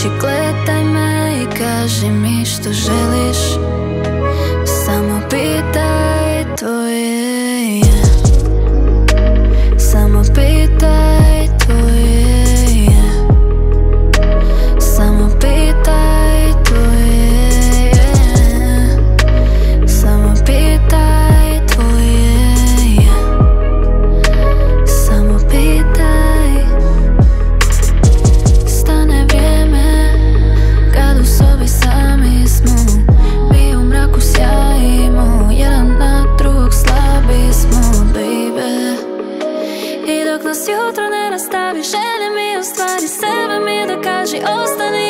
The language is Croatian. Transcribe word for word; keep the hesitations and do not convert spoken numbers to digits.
oči, gledaj me i kaži mi što želiš. Samo pitaj, tvoje je. Samo pitaj, tvoje je. Samo pitaj, tvoje je. Samo pitaj, tvoje je. Samo pitaj. Stane vrijeme kad u sobi sami smo, mi u mraku sjajimo, jedan na drugog slabi smo, baby. I dok nas jutro ne nastavi, želim mi ostvari sebe mi da kaži ostani.